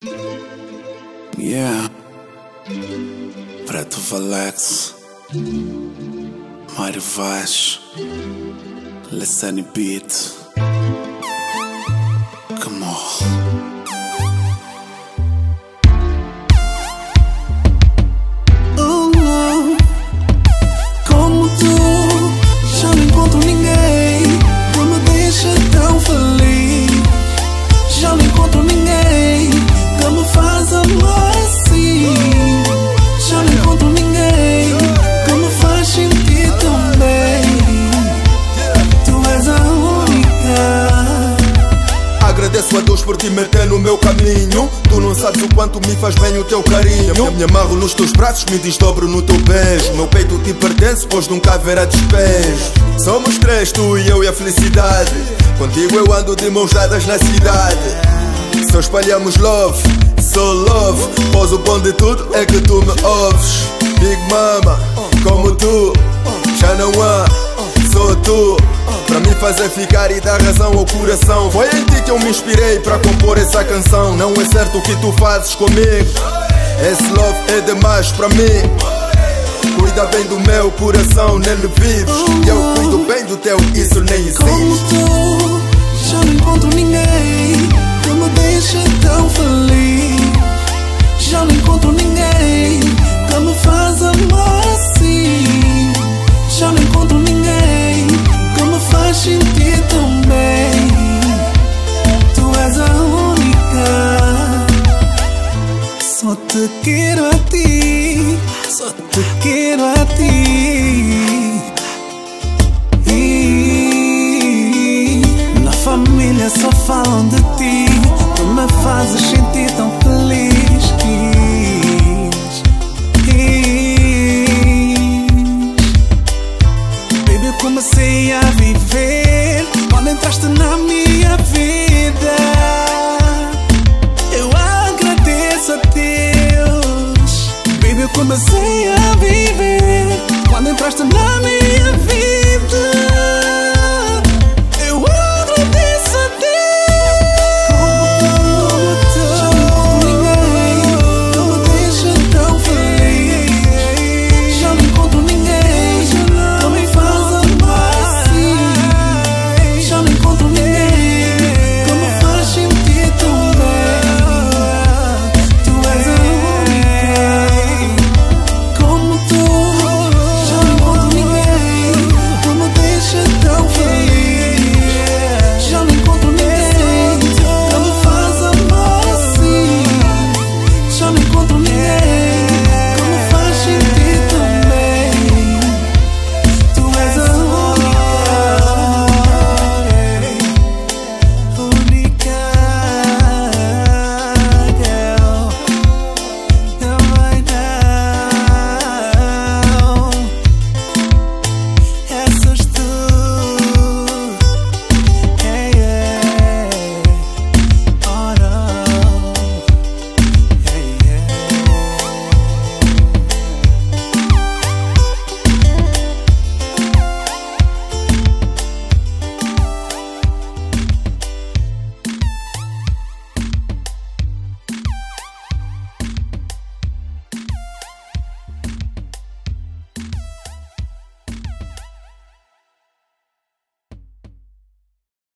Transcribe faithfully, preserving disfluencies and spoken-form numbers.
Yeah, Preto Valex, Mário Vaz, Lessani Beat. Come on. Agradeço a Deus por te meter no meu caminho. Tu não sabes o quanto me faz bem o teu carinho. Eu me amarro nos teus braços, me desdobro no teu beijo. Meu peito te pertence, pois nunca haverá despejo. Somos três, tu e eu e a felicidade. Contigo eu ando de mãos dadas na cidade. Só espalhamos love, sou love. Pois o bom de tudo é que tu me ouves. Big Mama, como tu, já não há, sou tu. Pra me fazer ficar e dar razão ao coração. Foi em ti que eu me inspirei pra compor essa canção. Não é certo o que tu fazes comigo. Esse love é demais pra mim. Cuida bem do meu coração, nele vives. E eu cuido bem do teu, isso nem existe. Como tu, já não encontro ninguém que me deixe tão feliz. Já não encontro ninguém que me faz amar assim. Já não encontro ninguém que me faz sentir tão bem. Tu és a única. Só te quero a ti, só te quero a ti. E na família só falam de ti. Tu me fazes sentir tão